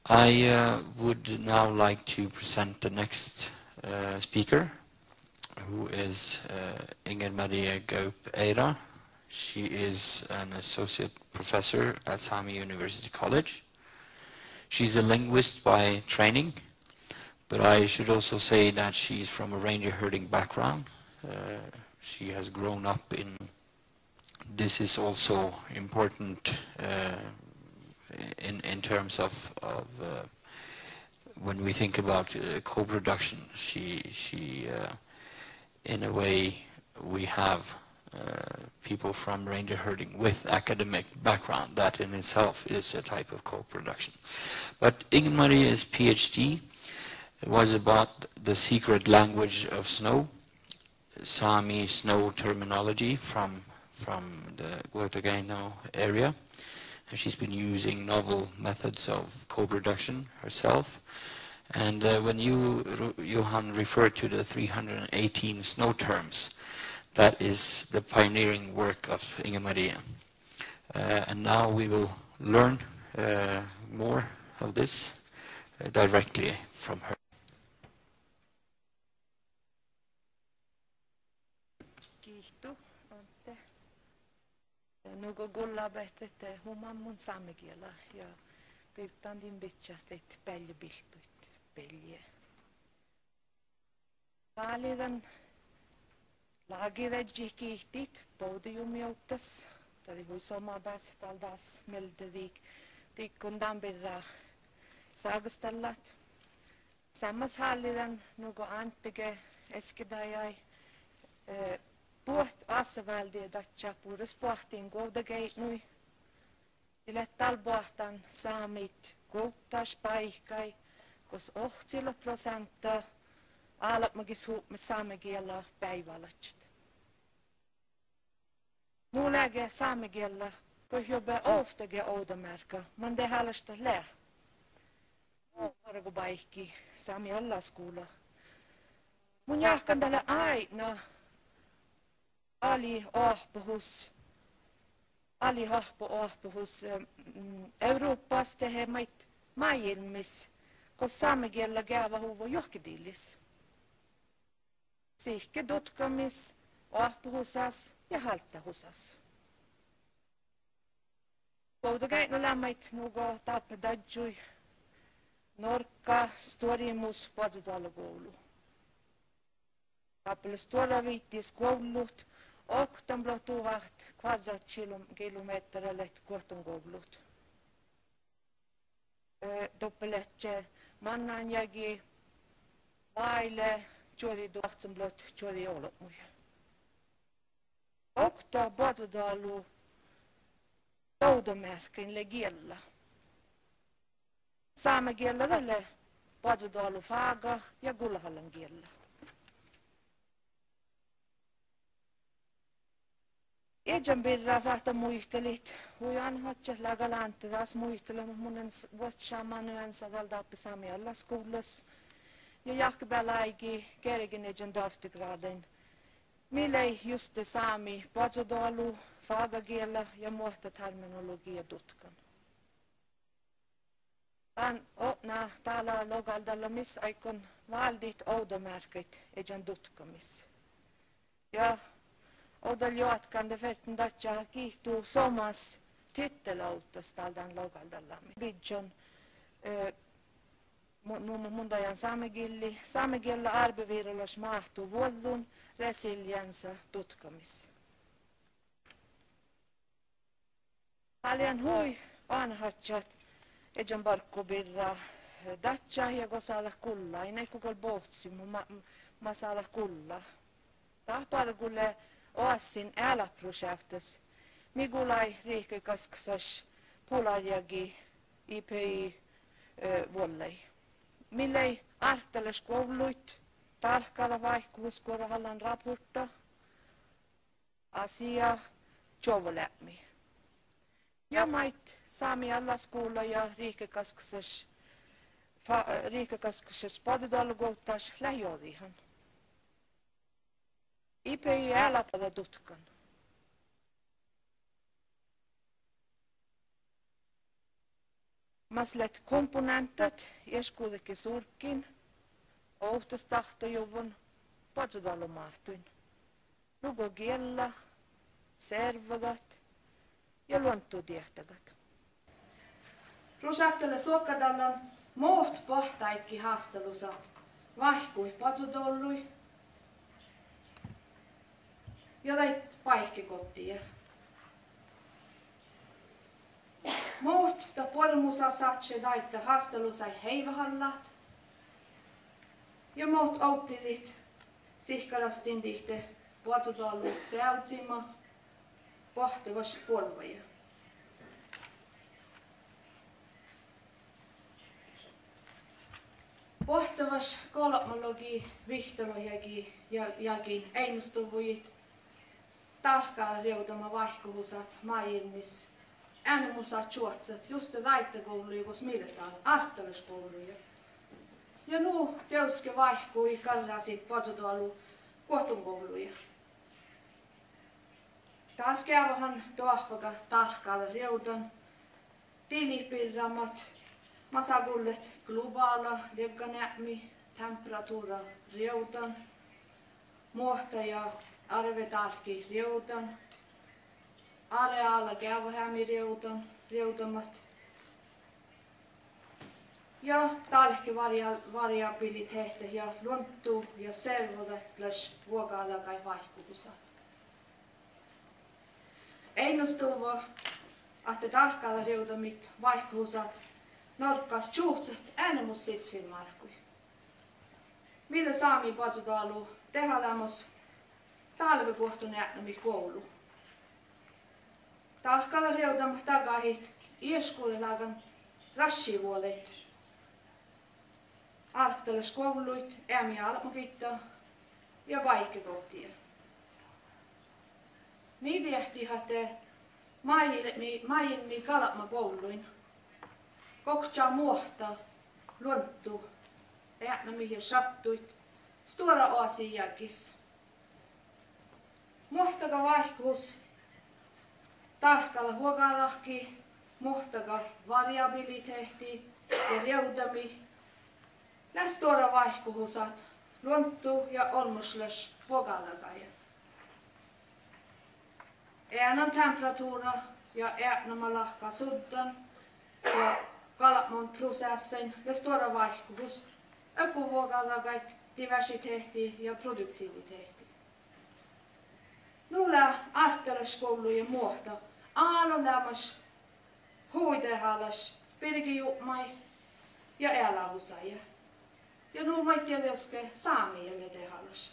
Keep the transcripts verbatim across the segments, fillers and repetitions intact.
I uh, would now like to present the next uh, speaker, who is uh, Inger Maria Gaup Eira. She is an associate professor at Sami University College. She's a linguist by training, but I should also say that she's from a reindeer herding background. Uh, she has grown up in, this is also important uh, in, in terms of, of uh, when we think about uh, co-production. She, she uh, in a way, we have uh, people from reindeer herding with academic background. That in itself is a type of co-production. But Inger Maria's PhD was about the secret language of snow, Sami snow terminology from, from the Guatagano area. And she's been using novel methods of co-production herself. And uh, when you, Johan, referred to the three hundred eighteen snow terms, that is the pioneering work of Inger Maria. Uh, and now we will learn uh, more of this uh, directly from her. Kiitos, Antte. Nuko gullabehtet humammun saamekielä ja pyytään bitsähtet päljäbiltuit pelje. Vaalidan laagiräjji kiihtit podiumiuttas. Tali hui soma pääs taldas meldedik tikkundan birra saagastallat. Sammas hallidan nuko Anttege eskidajai puht asvaldi datcha puras puhtin goudageit ile talbohtan saamit gouttas paikkai kos ohtsilla prosenta alat magis huup me saamekielä päivälatsit. Nuulege saamekielä kohjobe oftege oudamerka man de halasta lä. Nuupargu paikki saami allaskoula. Mun jahkan tälle aina Ali ahpuhus, Ali ahpu ahpuhus Euroopassa tehe mait maailmis, kos saamekielä käyvä huvo johkidillis. Sihke dotkamis, ahpuhusas ja halttahusas. Koudakäin lämmait nugo tappedadjui, norkka storimus vuototalkoulu. Tappele stora viittis koulut, åttonblå tuhat kvadratkilometer kohton koulut. Doppeletse mannanjagi vaile juuri tuhtsamblot juuri olotmuja. Okta vuotodalu toudomärkin legiella. Saamekielä tälle vuotodalu faaga ja Gullahallan kielä. Ejan birra sahta muistelit, hujan hotjas lagalante taas muistelemaan munen vuosta samanuensa valdaappi Sami allaskoulassa. Ja jahkebäläigi kergin ejan daftigraden. Millei just det Sami pajodalu, fagagiela ja muosta terminologia tutkan. An otna täällä logaldalla miss aikon valdit oudomärkit ejan tutkamis. Ja Odal jatkan det fälten datcha kiihtuu somas tittelautas taldan logaldallami. Bidjon mundajan saamegilli. Saamegilla arbevirulas mahtuu vuodun resiliensa tutkamis. Paljon hui vanhatsat ejan barkku birra datcha ja gosala kulla. Ei kukal bohtsi mu masala kulla. Tahpargulle Oassin ääläprojektas, migulai riikikaskasas pularjagi I P I vollei. Millei arteles kouluit, tarkkailla vaihkuvuuskuorahallan raportta, asia jovolämmi. Ja mait Sami allaskoula ja riikikaskasas riikikaskasas padudalgouttas lähiodihan. I P I älä pada tutkan. Maslet komponentat, eskuudekin surkkin, ohtastahtojuvun, patsudalomahtuin. Nugo kiellä, servadat ja luontuutiehtegat. Rusahtele suokkadallan moht pohtaikki haastelusat, vaihkui patsudollui ja täit paihkikottia. Moht ta pormusa satse daitta haastelusai heivahallat ja moht outtilit sihkarastin tihte patsudollu tseutsima pohtevas polvaja. Pohtavas kolmologi vihtologiakin ja jakin einostuvujit tahkaa reutama vaihkuhusat maailmis äänemusat juotsat just laittekouluja kus miltaan arttaliskouluja. Ja nuu teuske vaihkui karrasit patsutualu kohtunkouluja. Taas käyvähän tohvaka tahkaalla reutan tilipirramat masagullet globaala legganämi temperatura reutan muohtaja arvetalki reutan areaala käyvähämi reutan reutamat ja talki variabiliteetti ja luontu ja servodatlas vuogaala kai vaihkuusat. Einostuva, että talkaalla reutamit vaihkuusat norkkas tjuhtset äänemus sisfilmarkui. Millä saami patsudalu tehalamus talvikuohtun jäätämi koulu. Talkalla reutam tagahit ieskuudelagan rassivuodet. Arkteles kouluit, äämiä almukitta ja vaikekottia. Miten jähtihäte maajilmi kalama kouluin. Koktaa muohta, luonttu, ääna mihin sattuit, stora asiakis. Muohtaka vaihkuus, tarkalla huokalahki, muohtaka variabiliteetti ja reutami. Läs stora vaihkuusat, luonttu ja olmusles huokalakaja. Äänan temperatura ja ääna lahka suddan ja kalamon prosessin ja stora vaihkuus, ökovuokalakait, diversiteetti ja produktiviteetti. Nulla artteleskoulujen muohta, aallon lämmäs, hoidehallas, pirkijumai ja elähusaja. Ja nulla mai tietysti saamien tehallas.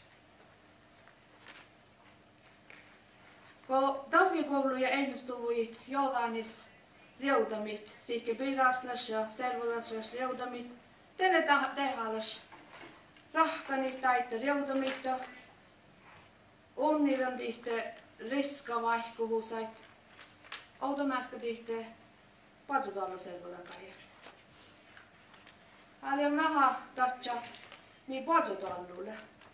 Kun talvikoulujen ennustuvujit jollanis reutamit, sikke piraslas ja servolaslas reutamit, teille tehallas rahkanit taitte reutamitta, onnitan tihte riskavaihkuhusait, automärkkä tihte patsutalla servolakaja. Hääli on näha tatsat niin patsutallulle.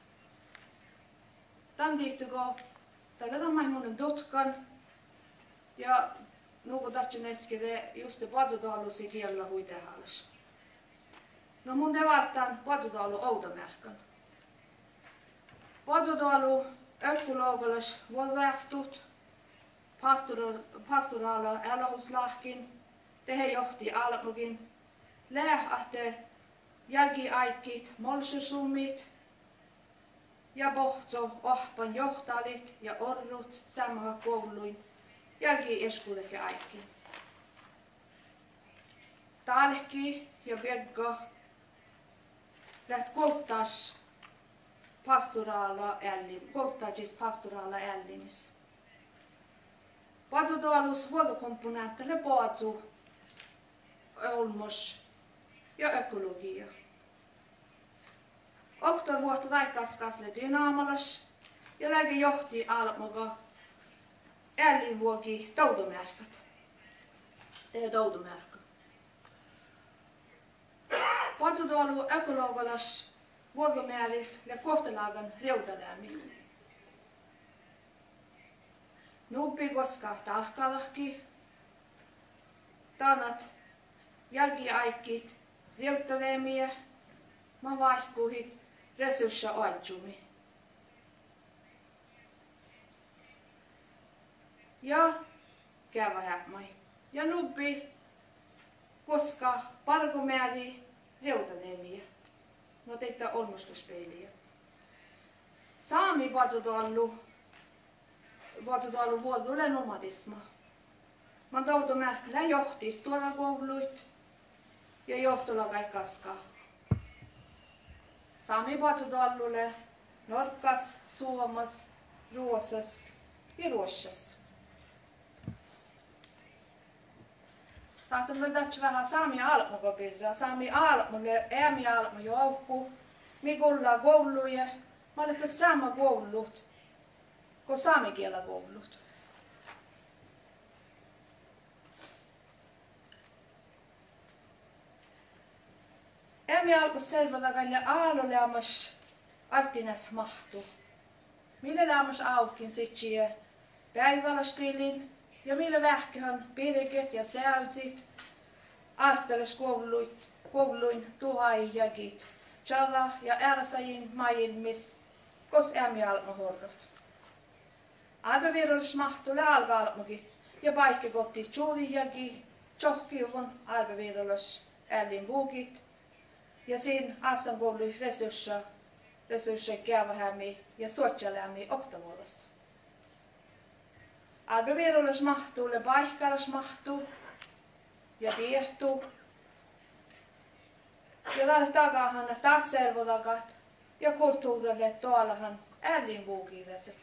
Tän tihtykö tällä tämän monen tutkan ja nuku tatsin eskide just patsutallusi kiellä huitehallis. No mun tevartan patsutallu automärkän. Patsutallu ökologisk vuodäftut, pastoraala elohuslahkin, tehe johti almukin, lähahte jägi aikit, molsusumit ja pohtso ohpan johtalit ja orrut samaa kouluin, jägi eskuudeke aikin. Talki ja begga läht kouttas pastoraala ällim, kouttajis pastoraala ällimis. Patsutualus vuotokomponenttille patsu, olmos ja ökologia. Okta vuotta taikaskasle dynaamalas ja läge johti almoga ällinvuoki toutomärkät. Tehe toutomärkkä. Patsutualu ökologalas vuotomääris ja kohtalagan reutaläämit. Nuppi koska tahkalahki, tanat jälki aikit, riuttalemia, mä vaihkuhit, resurssia aitsumi. Ja kävä hämmäi. Ja nubbi, koska parkomääri riuttalemia. No teitä olmuskaspeliä. Saami patsotallu, patsotallu vuodulle nomadisma. Mä toutu märkillä johtis tuolla kouluit ja johtolla kaikkaskaa. Saami patsotallulle Norkas, Suomas, Ruosas ja Ruossas. Saatamme tätä vähän saami alkupapirraa. Saami alkulle, äämi alku joukku. Mikulla kouluja. Mä olen sama koulut kuin saamikielä koulut. Äämi alku selvata välja aaluleamas artinas mahtu. Millä leamas aukin sitsie päivälastilin. Ja millä vähköhän pirket ja tsäytsit, arteles kouluit, kouluin tuhaijagit, tjada ja ärsajin maailmis, kos ämi alma horrot. Arvevirollis mahtule alga almugit, ja paikki kotti tjuudijagi, tjohkiuvun arvevirollis ällin buukit, ja siinä assan koului resurssia, resurssia käyvähämi ja suotjalämi oktavuodessa. Arvevirollis mahtuu, le paikkallis mahtuu ja viehtuu. Ja tälle takahan taas servotakat ja kulttuurille tuollahan ällin puukiiveset.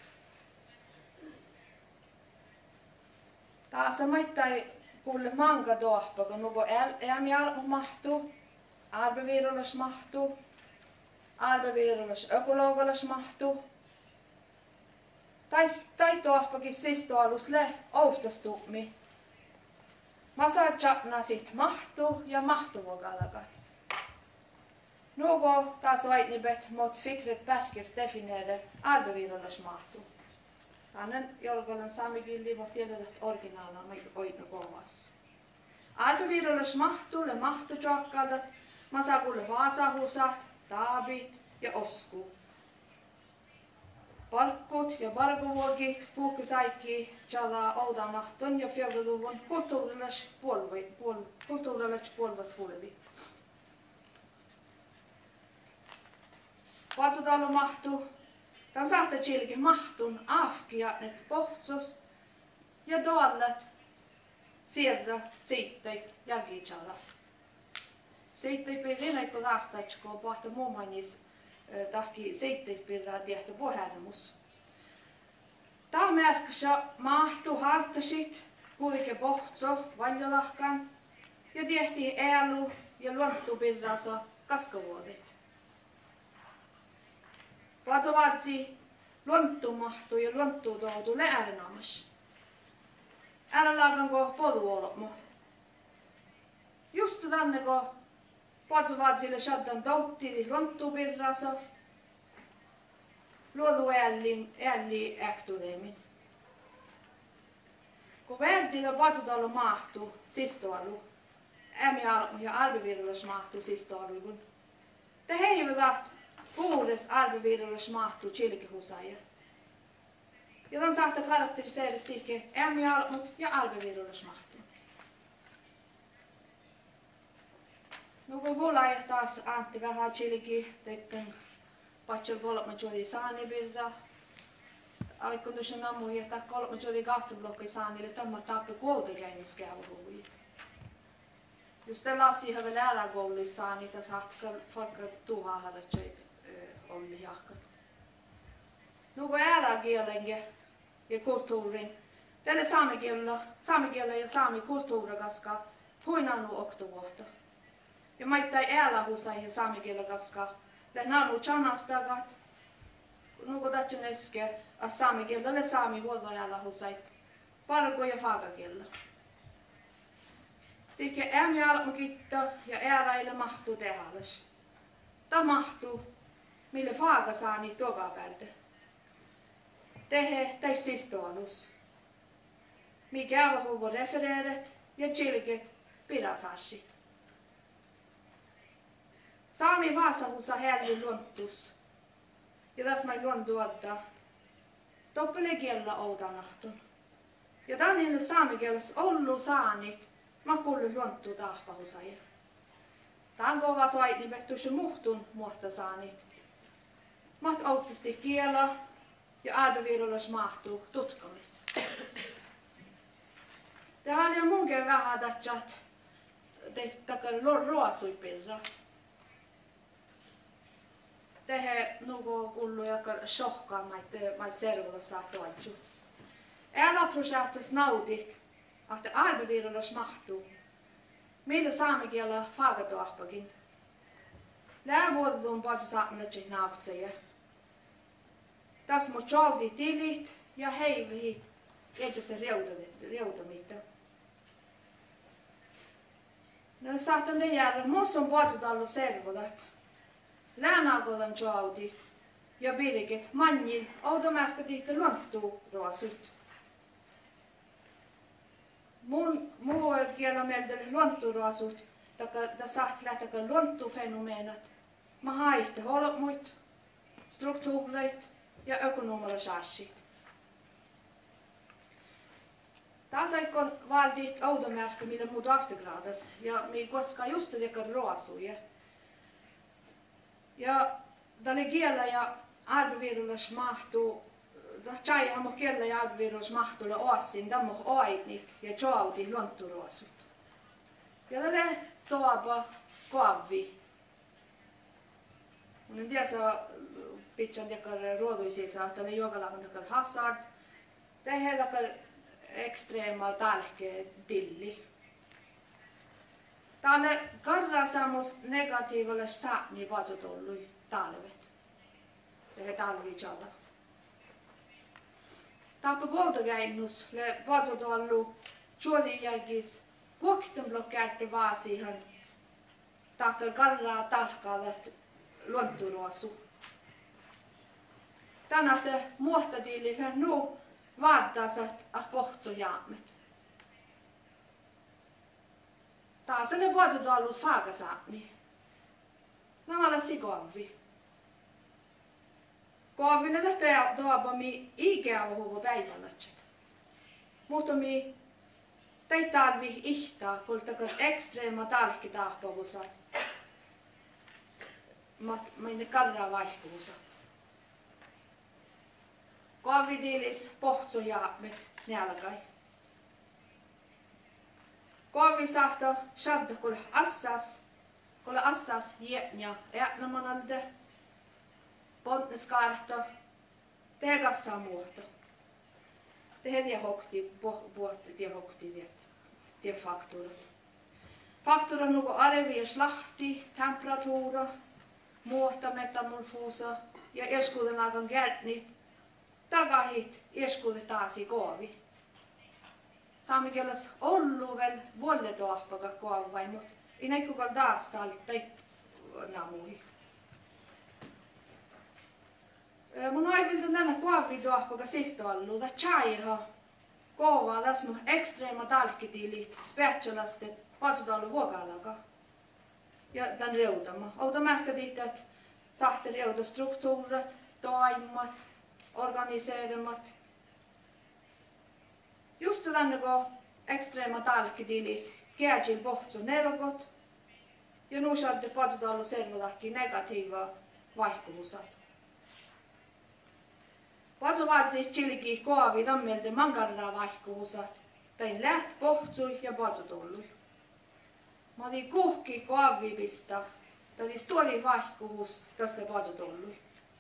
Taas maittai kuule manka tuohpa, kun nuko äämi alku mahtuu, arvevirollis mahtuu, arvevirollis ökologollis mahtuu. Tai, tai tuohpakin sistoalus le ouhtastummi. Mä saa tjapna sit mahtu ja mahtuvogalakat. Nugo taas vaitnibet mot fikret pärkes defineere arvevirollis mahtu. Annen jorgolan saamikilli mot tiedetä originaalna oitno kovassa. Arvevirollis mahtu le mahtu tjokkaldat. Mä saa kuule vaasahusat, taabit ja osku. Parkkut ja bargovuogit kuukkisaikki tjada oudamahton ja fjollaluvun kulttuurillis puolvi, puol, kulttuurillis puolvas puolvi. Patsotallu mahtu, tän sahta tjilki mahtun afkia net pohtsos ja doallat siirra siitteit jälki tjada. Siitteit pirrinä kun aastaitsko pahta muummanis tahki seitteet pirraa tehty pohjärmus. Tämä märkässä mahtu haltasit, kuitenkin pohtso valjolahkan ja tehtiin äälu ja luontupirrassa kaskavuodet. Vatso vatsi luontumahtu ja luontutoutu läärnaamas. Äärälaakanko poduolmo. Just tänne ko vatso vatsille shaddan toutti luontupirrassa. Luodu äällin, ääli äktudemin. Kun vertillä patsotallu mahtuu sistoalu, ämi ja arvevirullis mahtuu sistoaluun. Te heilutat puhudes arvevirullis mahtuu chilkihusaaja. Joten saatte karakteriseerä sihke ämi ja arvevirullis mahtuu. No kun kuulee taas Antti vähän chilki, teitten patsol kolme jodi saani birra. Aikutus on ammu jättää kolme jodi kahtsa blokki saanille tämä tappi kuotekäimis käyvuhui. Just te lassi have lära koulu saani ta sahtka folka tuha hada tjei olli jahka. Nuko äära kielenge ja kulttuurin. Tälle saamikielellä, saamikielellä ja saami kulttuura kaska huinanu oktovuotta. Ja maittai äällä husai ja saamikielellä kaska Nanu chanastagat, nuko tatsen eske, a saami kielelle saami vuodajalla husait, parko ja faagakielellä. Sikke ämi almukitto ja ääräille mahtuu tehallis. Ta mahtuu, mille faaga saani toga päältä. Tehe täis sistoalus. Mikä huvo refereeret ja chilket pirasassit. Saami Vaasahusa hälli luontus. Ja tässä mä luontu odda. Toppele kiellä oudanahton. Ja tänne saamikielessä ollu saanit. Mä kuullut luontu tahpahusaja. Tän kova soit niin vettuisi muhtun muotta saanit. Mä outisti kiela ja arvovirullis mahtuu tutkamissa. Tämä oli munkin vähän tähtsät tehtäkään ruosuipirra. Tehe nuko kullu ja shohkaa mai servolla saa toitsut. Älä-projektis naudit, että arvovirullis mahtuu. Meillä saamikielä faagatuahpakin. Läävuodun paljon saamelaisiksi nautseja. Tässä mun joudi tilit ja heivihit, eikä se reutamita. No saatan ne jäädä, musta on paljon ollut servodat. Läänaakodan joudi ja piriket manjil, automerkka tihti luontuu ruosut. Mun muu kielä mieltä luonturuasut, da saht lähtäkään luontufenomenat. Mä haitte holmuit, struktuureit ja ökonomiset. Taas aikon valdit automerkki, millä muut aftergradas ja mi koska just teka ruosuja. Ja tälle kielä ja arvovirullis mahtuu. Tjai hamo kielä ja arvovirullis mahtuu oasin, dammo oaitnit ja joaudi luonturuasut. Ja tälle toapa koavi. Mun en tiedä saa pitchan tekar ruoduisiisa, että ne juokalakan tekar hazard. Tehe tekar ekstreema talke dilli. Tälle karra saamos negatiivalle saani vaatsotollui talvet. Tehe talvi tjalla. Tappa koutakäinnus le vaatsotollu juodijäkis kuoktenblokkäärte vaasihan. Takkar karraa tarkkaavat luonturuasu. Tänäte muohtadiilille nu vaattasat ah pohtsojaamet. Taas ne vuototallus faakasaani. Nämä sikoavi. Koaville tätä tuopami ikävä huvu päivänatset. Mutta mi tei talvi ihtaa, kun takar ekstreema talki tahpavusat. Minne karraa vaihkuusat. Koavidiilis pohtsojaamet nälkäi. Koavi sahto shadda kul assas, kul assas jätnä äänämanalde. Pontneskarto, tegassa muuta. Tehdä tie hokti, puhutti tie hokti tie fakturat. Faktura nuko arvi ja slahti, temperatuura, muuta metamorfoosa ja eskuuden aikaan kärtnit. Tagahit eskuuden taasi koovi. Saamikielessä ollu vel vuoletoahpaka koovai, mut ei näikkukaan taas talteit namuhit. Mun aivilta tänne koavidoahpoka sistoallu, da chaiha koovaa tässä mun ekstreema talkkitilit, specialastet, patsotallu vuokaalaka. Ja tän reutama. Outa mähkä tihtä, että sahte reuta struktuurat, toimmat, organiseeramat. Just tänne kun ekstreema talkkitilit, kääjil pohtsu nelokot. Ja nu saatte patsotallu servodakki negatiivaa vaihkuvuusat. Patsovaatsis chilki koavi tammelta mankarraa vaihkuusat. Tain läht pohtsui ja patsotollui. Mä otin kuhki koavi pista. Täti stori vaihkuus tästä patsotollui.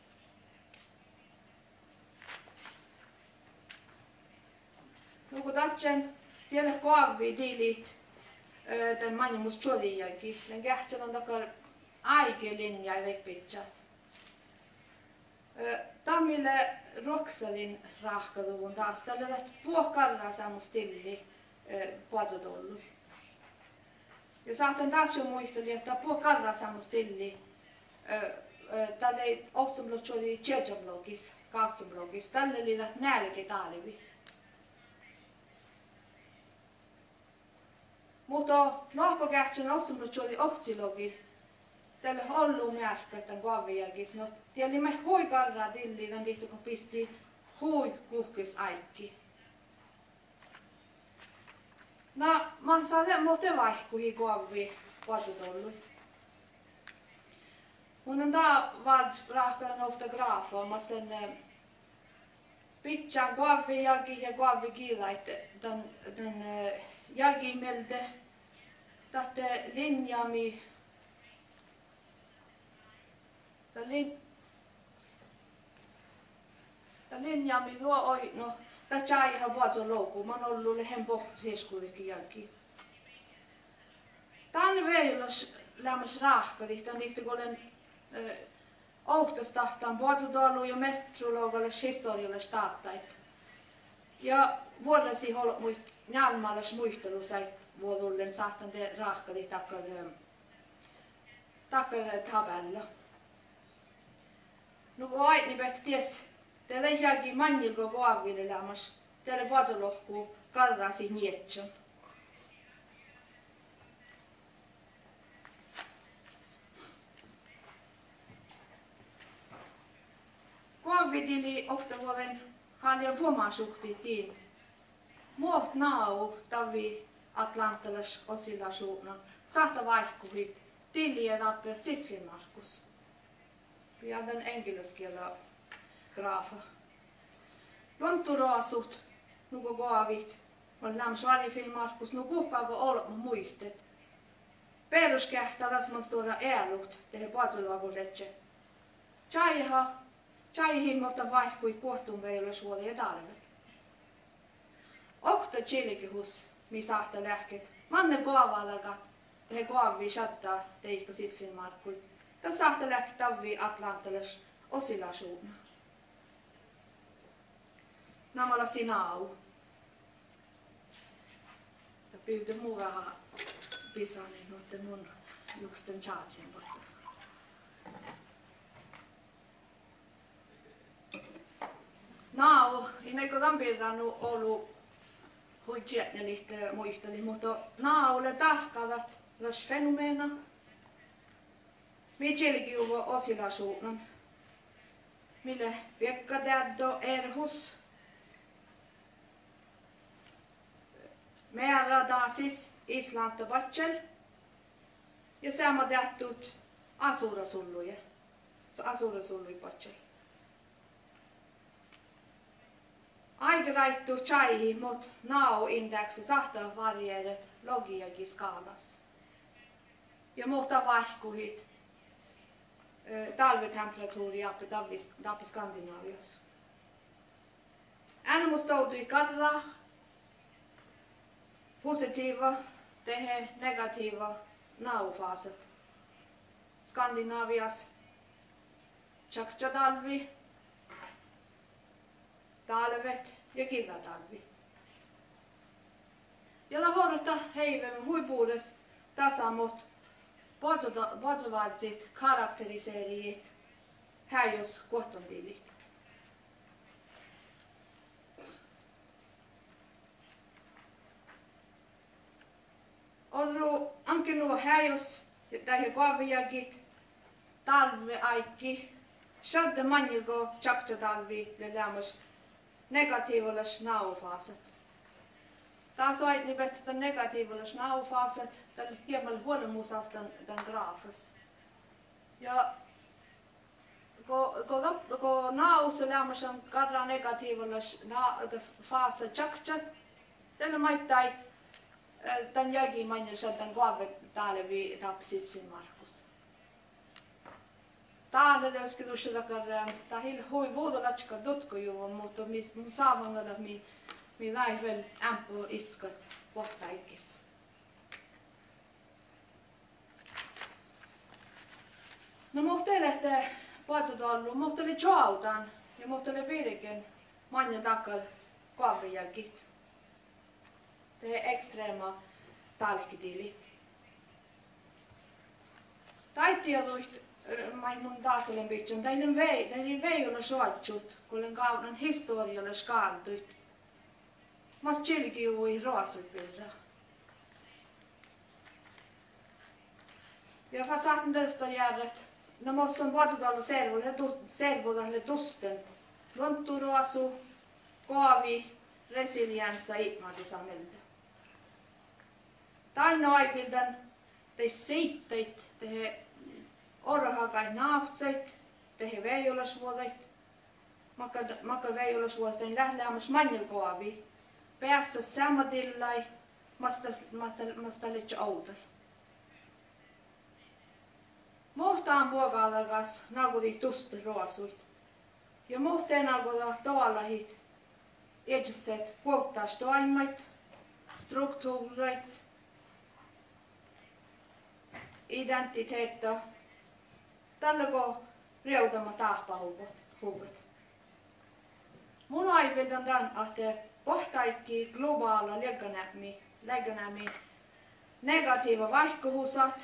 Nuku tatsen tielle koavi tilit. Tän mainimus tjodijakin. Tän kähtön on takar aikelinja ja pitsat. Tammille Roksalin rahkaluvun taas tällä puokarraa saamus tilli puolsotollui. Ja saatan taas jo muisteli, että puokarraa saamus tilli tällä ohtsamblokki oli tjejablokis, kahtsamblokis, tällä oli nälke talvi. Mutta lohkokähtsän ohtsamblokki oli ohtsilogi tälle hollu märkä tämän kuavijälkis. No, tieli me hui karraa tilliin, on tihtu kun pisti hui kuhkis aikki. No, mä saan muuten vaihkuhi kuavi vatsutollu. Mun on tää valst rahkan fotografa, mä sen pitchan kuavi jälki ja kuavi kiilait tän, tän jälkimelte. Tahte linjami. Lin, linjami tuo oi, no, tämä ei ihan vuotsa loukuun. Mä oon ollut lehen pohtu hieskuudekin jälkeen. Tänne veilos lämmäs rahkati, tämän ihti kun olen äh, ohtas tahtaan vuotsa tuollu ja mestrologallis historiallis tahtait. Ja vuodellesi holmuit nälmällis muistelu sait vuodullen sahtan te rahkati takkar, takkar tabella. No kun aitni pähti ties, teillä ei jälkeen manjilko kuaville lämmäs, teille vuotsalohkuu karrasi mietsän. Kuavitili ofta vuoden haljan fomasuhtiitiin. Muot nau tavi Atlantalas osillasuuna, sahta vaihkuhit, tilli ja tappe sisfimarkus. Ja den engelskielä grafa. Lonturaasut, nuko goavit, on lämmäs varifilmarkus, nu kuhkaako olma muistet. Peruskähtäväs man stora ääluht, tehe paatsolaavuudetse. Chaiha, chaihin mutta vaihkui kuohtun veilos vuoden ja talvet. Okta chilikihus, mi sahta lähket, manne goavalagat, tehe goavi shattaa, teikko sisfimarkui. Tämä sahta lähti tavvi Atlantalas osillasuuna. Namalla sinau. Ja pyytä muuraha pisani, mutta mun juksten chaatsin vuotta. Nau, ennen kuin tampirrannu ollut huidjetnelit muisteli, mutta naulle tahkavat myös fenomeena. Mietselki uvo osillasuunnan, mille Pekka Täddo erhus. Määrä taasis Islanta vatsel ja sama tähtut asurasulluja, asurasulluja vatsel. Aika raittu chaihi, mut nau indeksi sahta varjeedet logiakin skaalas. Ja muuta vaihkuhit. Talvetemperatuuri jappi tappi Skandinaaviassa. Animus toutui karra, positiiva, tehe, negatiiva, naufaaset. Skandinaavias, tjakja talvi, talvet ja killatalvi. Ja lahorta heivemme huipuudes tasamot Potsovatsit karakteriseeriit häijos kohtontilit. Ollu anke nuo häijos tähän kuaviakit talve aikki. Shadde manjilko tjakta talvi le lämmäs negatiivallis naufaaset. Taas on niin, että negatiivisessa naufaaset, tälle tiemmälle huonomuusasta tämän graafis. Ja kun naussa lämmössä on karra negatiivisessa faasa tjaktjat, tälle maittai tämän jälkeen mainitsen tämän kuavet täällä vi tapsis filmarkus. Täällä tietysti tuossa takar, tämä hil hui vuodolatska tutkojuva, mutta mun saavangalla mi mi näin väl ämpö iskat pohtaikis. No muhtele, että patsotollu, muhtele tjautan ja muhtele piriken manja takkar kuavijälkit. Det är extrema talkitilit. Taittialuit mun taaselen pitchen, teidän vei, teidän vei olla soitsut, kun olen kaunan historialle skaaltuit. Mas chilki ui roasut virra. Ja fast satten tästä järjet. No mossa on vuotutalla servolle servodalle tusten. Lontturuasu, kaavi, resilienssa ihmatusamelta. Taino aipildan te siitteit, te orhakai naahtseit, te veijolasvuodeit. Makka veijolasvuodein lähdäämäs manjelkaavi. Päässä samadillai, masta litsä outal. Mohtaan vuokaadakas naakudi tusti ruosuit. Ja mohteen alkoida toalahit edesset kuottaas toimait, struktuureit, identiteetta, tällöko reutama taahpahuvat. Mun aiviltan tämän, että pohtaikki globaala lägganämi negatiiva vaihkohusat,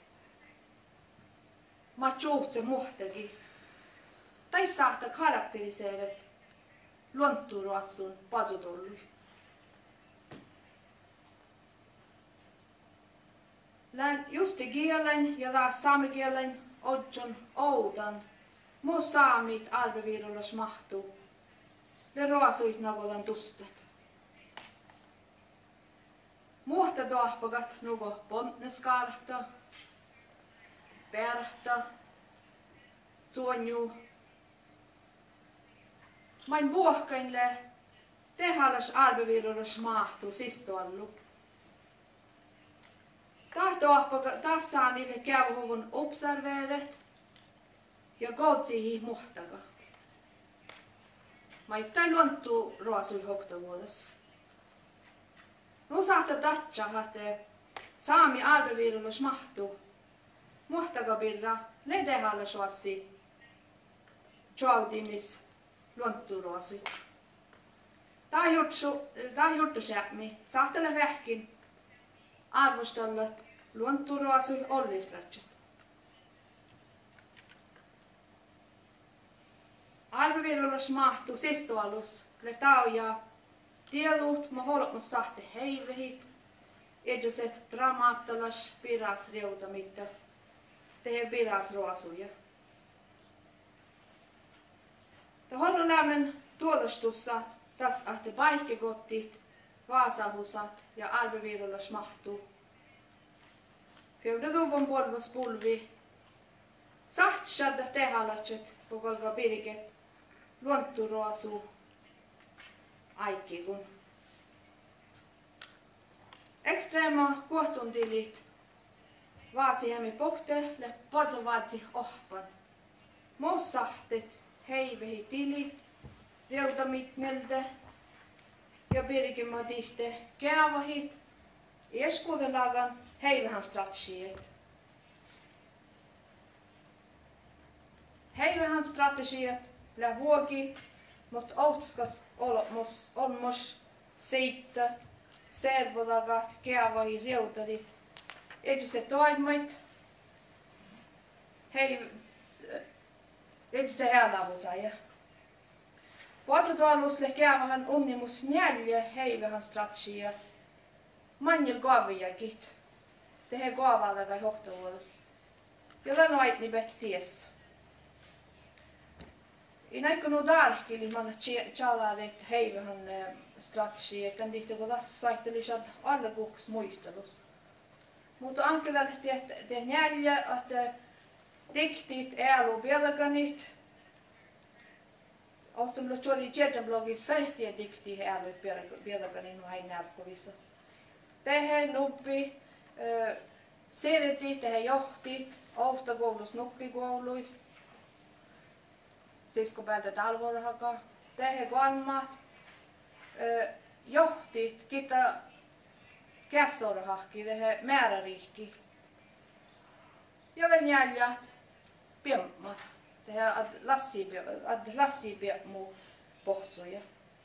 ma tjuhtse muhtegi. Tai saahta karakteriseeret luontturuassun patsutollu. Län justi kielen ja taas saamikielen odjon oudan. Muu saamit arveviirullas mahtuu. Le ruosuit nagodan tustet. Muhta toahpagat nugo pontneskarta, perhta, suonju. Main puohkainle tehalas arveviirullas mahtuu sistoallu. Taas saa niille käyvähuvun observeeret ja kootsihi muhtaga. Maittain luontuu ruosui hoktavuodessa. Nu saattaa tatsa, että saami arveviirullas mahtuu. Muhtaga birra ledehalla suossi tjaudimis luontuu ruosui. Tää juttu sämmi saattele vähkin arvostallat luonturuasui ollislatset. Arveviirullas mahtuu sistoalus le tauja tielut ma holmus sahte heivehit edjaset dramaattalas piras reutamitta tehe piras ruosuja. Ja horrolämmen tuotostussa tas ahte baihkegottit vaasahusat ja arveviirullas mahtuu. Feudaduvon polvas pulvi. Saht shadda tehalatset pokolga piriket luontturuasu aikkigun. Ekstrema kuohtuntilit vaasihämi pohte le patsovaatsi ohpan. Moos sahtet heivehi tilit reutamit melde ja pirkimä tihte keavahit eskuudenlagan heivähän strategiet. Heivähän strategiet lä vuoki, mut outskas on mos seittä, servodagat, keavahi reutarit. Eikä se toimait, hei, eikä se häälahusaaja. Vuototualusle keavahan onnimus neljä heivähän strategiet. Manjil kaavijakit. Tehe kaavaa kai hoktavuodessa. Ja lanoit ni bet ties. I näikö darkili man tjalaa että heivähän strategi, kan tihti kun tässä saittelisat alle kuks muistelus. Mutta ankela te neljä, että diktit äälu velganit. Otsam lo tjodi tjertjablogis färtiä dikti äälu velganit nu hai nälkovissa. Tehe nuppi, seretit, tehe johtit, oftakoulus nuppikoului. Sisko päältä talvorhaka. Tehe guanmat, johtit, kita kässorhahki, tehe määräriihki. Ja vielä jäljät, piemmat, tehe ad lassi piemmu pohtsuja.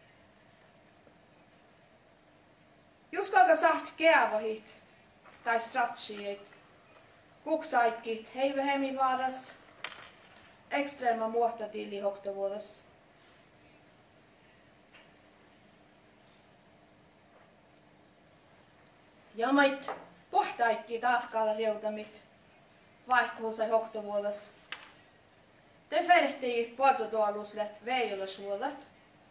Just kalka saht keavahit tai strategiet, kuksaikkit heivehemi vaaras, ekstreema muohtatiili hoktavuodas. Ja mait pohtaikki tahkaalla reutamit, vaihkuusai hoktovuodas. Te ferhtii puolsotuoluslet veijolasvuodat.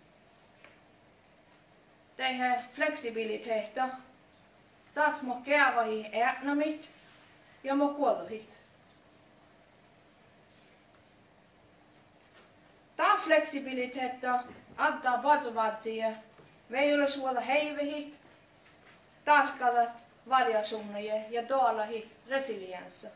Teihe fleksibiliteetta. Taas mo keavahi äänamit ja mo kuolohit. Tämä fleksibiliteetta antaa puolsovaatsia veijolasvuoda heivehit, tarkkalat variationer ja dålahit resiliensa.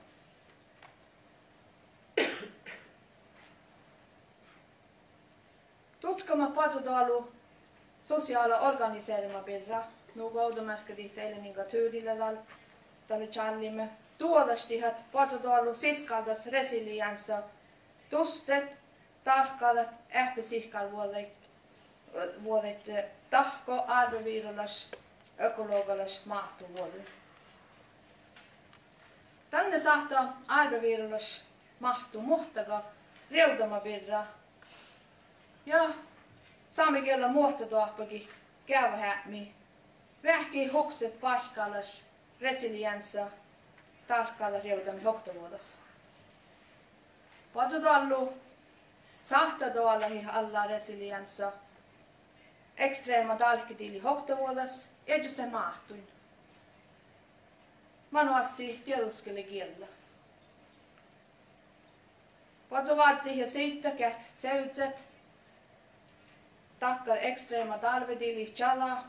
Tutkama patsodalu sosiaala organiseerima birra, nuuko outomärkkädi teille ninka tyydillä tal, tälle challimme. Tuodastihat patsodalu siskaldas resiliensa, tustet, tarkkalat, ähpesihkal vuodet, vuodet tahko arveviirolas, ökologalas mahtuvuodet. Tänne saattaa arveviirolas mahtu muhtaga reudama birra. Ja saamme kielellä muohtatuahpakin käyvähämi. Vähkii hukset paikkallas, resilienssa, tarkkaalla reutami hoktavuodassa. Patsotallu sahtatuollahi alla resilienssa, ekstreema talkkitili hoktavuodas, edä se mahtuin. Manuassi tieduskeli kielellä. Patsovaatsi ja siitä kät tseytset, takkar ekstreema talvedili chala.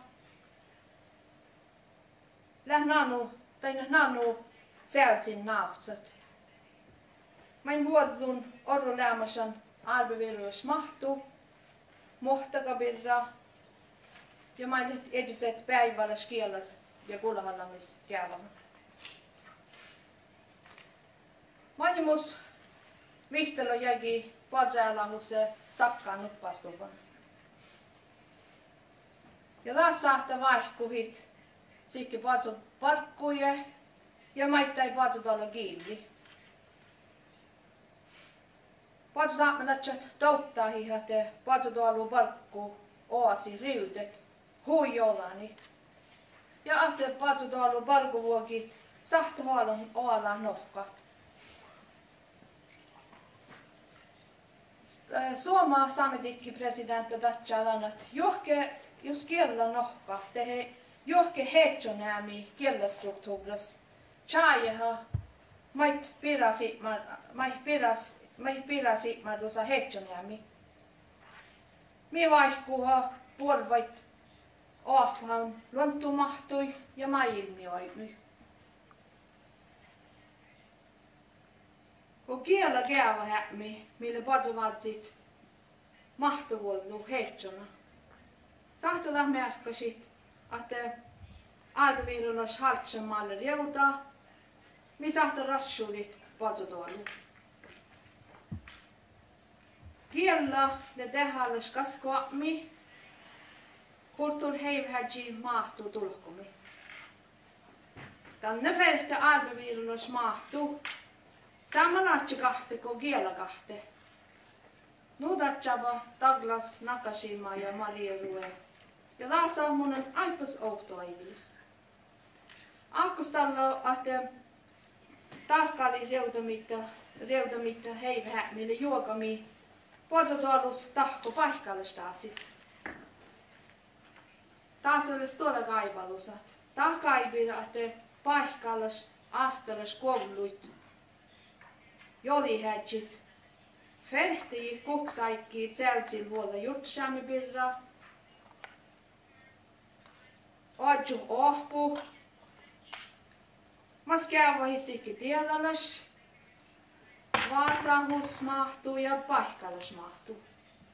Läh nanu, tai nanu tseytsin nauhtsat. Main vuodun orru lämmäsän arvevirus mahtu, mohtakabirra, ja main ediset päivällä kielas ja kulhallamis käyvän. Mainimus vihtelo jägi padsäälahusse sakkaan nuppastuvan. Ja taas saattaa vaihkuhit, sikki patso parkkuje ja maittai patsotalo kiilli. Patso saamelatsat touttaa hihate patsotalo parkku oasi riudet huijolani. Ja ahte patsotalo parkkuvuoki sahtohalon oala nohkat. Suoma saametikki presidentti Tatsalan, että johke jos kielellä nohka, tehe johke heetsonäämi kiellästruktuuras. Tjaajaha, mait pirasi, mai piras, mai pirasi, ma tuossa heetsonäämi. Mie vaihkuha puolvait oahpahan luontumahtui ja maailmioinui. Kun kielellä käyvä hämmi, mille patsovaatsit mahtuvuodu heetsona. Sahtola märkäsit, että arviirunas haltsemaalle reutaa, mi sahto rassuudit patsotuolu. Kiellä ne tehalles kaskoami, kulttuur heivhäji mahtuu tulkumi. Tänne verta arviirunas mahtuu, samanlaatsi kahte kuin kiellä kahte. Nudatsava, Douglas, Nakashima ja Maria Rue. Ja taas on mun aipas outoivis. Akkustalla, että tarkkaali reutamitta, reutamitta heivhämille juokami, puolsotuolus tahko paikkallishtaasis. Taas olisi tuoda kaivalusat. Tahkaipida, että paikkallis, ahtalis kouluit, jolihätjit, ferhtii kuksaikki tsäytsil vuoda jutsaami birra. Oadju ohpu. Mas käyvähi sikki tiedallas. Vaasahus mahtuu ja paikkallis mahtuu.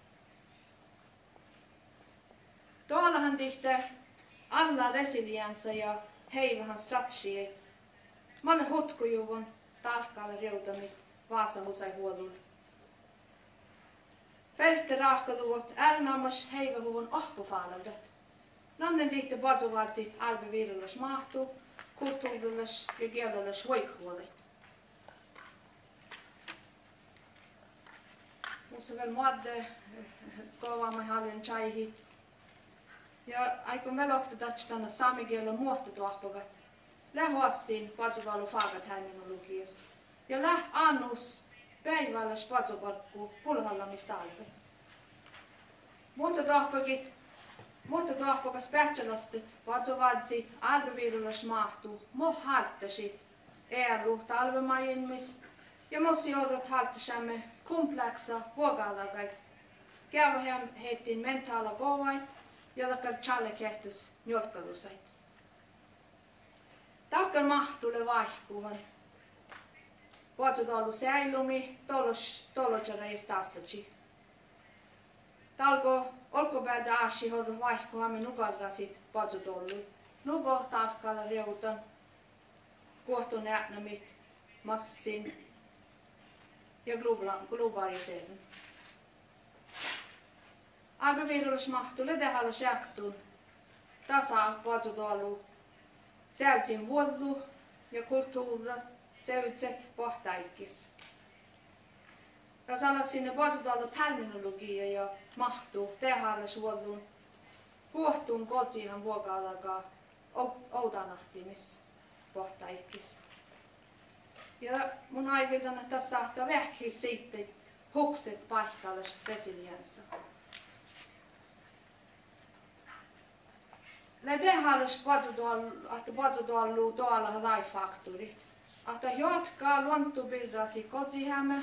Tuollahan tihte alla resiliensa ja heivähän strategiet. Manne hutkujuvun tarkkaalle reutamit Vaasahusai huolun. Pertte raahkaluot ärnaamas heivähuvun ohpufaalaldat. Nannen tihte patsovaatsit arveviirullas mahtuu, kulttuurillas ja kielellas hoikhuolet. Musta vielä muodde kovaamme haljan chaihit. Ja aikon melokta tatstana saamikielon muohtatuahpagat. Lähuassin patsovaalu faagat hänen lukies. ja läht annus päivällä spatsoparkku pulhallamista alvet. Mutta tohpakit, mutta tohpakas pätsälastit, patsovadsit, arvevirulas mahtuu, mo halttasit, äälu talvemajinmis, ja mossi orrot halttasamme kompleksa vuogalagait. Käyvähän heittiin mentaala kovait, ja takkal challe kehtis njolkadusait. Takkal mahtule vaihkuvan. Vuotsotolu säilumi, tolotjareis tassaci. Talko olkopäältä aasi horro vaihkuhamme nukalrasit vuotsotolu. Nuko tarkkalla reutan, kohto näknämit, massin ja globaliseerin. Arvevirullis mahtule tehalla säktun. Tasa vuotsotolu. Säytsin vuodu ja kulttuurat. Säytset pohtaikis. Ja sanas sinne vuotsotolu terminologia ja mahtuu tehalla suodun. Kuohtun kotsihan vuokalakaa outanahtimis pohtaikis. Ja mun aiviltana tässä saattaa vähkiä sitten hukset paikkallis resilienssa. Lä tehallis vuotsotolu tuolla laifaktorit. Että jatkaa luontopirrasi kotsihämä,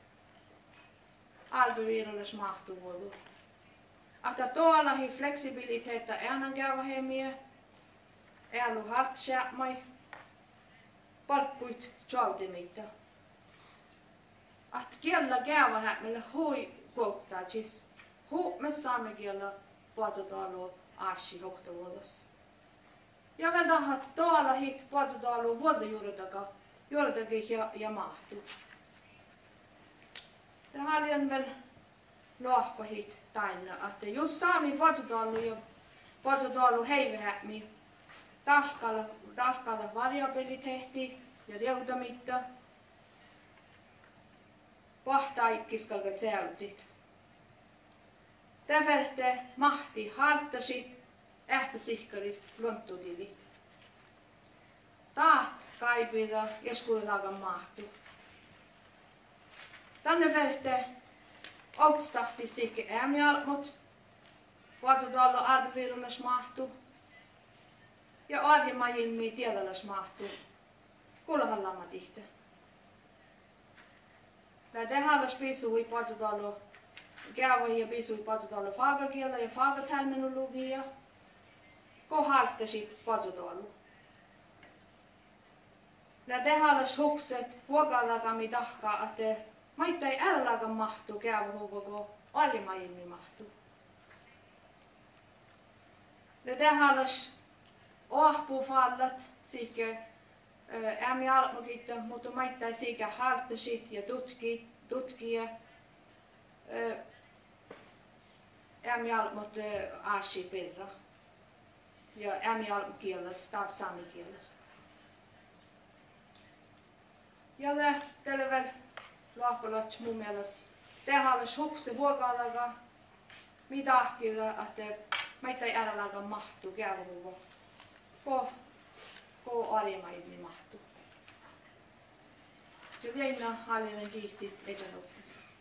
arvevirullis mahtuvuodu. Että tuollahi fleksibiliteettä äänan käyvähemiä, äälu hartsäämai, parkkuit tjaudemitta. Että kiellä käyvähämille hui kuoktaatis, hu me saamme kiellä vuotsotolu aasi hoktavuodossa. Ja vielä tahat tuolla hit vuotsotolu vuodu juuritakaan. Juurtakin ja, ja mahtuu. Tähän on vielä lohpahit taina, että jos saami vuotsotolu ja vuotsotolu heivehämi, tarkalla, tarkalla variabiliteetti ja reutamitta, vahtaikkiskalkat säytsit. Täverte mahti halttasit, ähpäsihkaris luontudilit. Taht kaipida ja skuudelagan mahtu. Tänne verte outstahti sikke äämialmut, vuotsotolu arvevirullis mahtu ja arjemajinmi tiedallis mahtu, kuulahallamma tihtä. Lä tehallis pisui vuotsotolu käyvähi ja pisui vuotsotolu faagakielä ja faagaterminologia, ko halttasit vuotsotolu. Lä tehallis hukset huokalagami tahkaa, että maita ei ärlagan mahtu käyvä huuvako arjemajinmi mahtu. Lä tehallis ohpufallat siike ämi almukitta, mutta maita ei siike halttasit ja tutki, tutkia ämi almut aasi pirra. Ja ämi almukieles taas saamikieles. Ja tällä vielä lohkolot mun mielestä tehallis hukse huokalaga, mitä ahkilla, että meitä ei äralaga mahtuu käyvuvo. Ko, ko arjemaidni mahtuu. Ja teina hallinen kiihti ejanottis.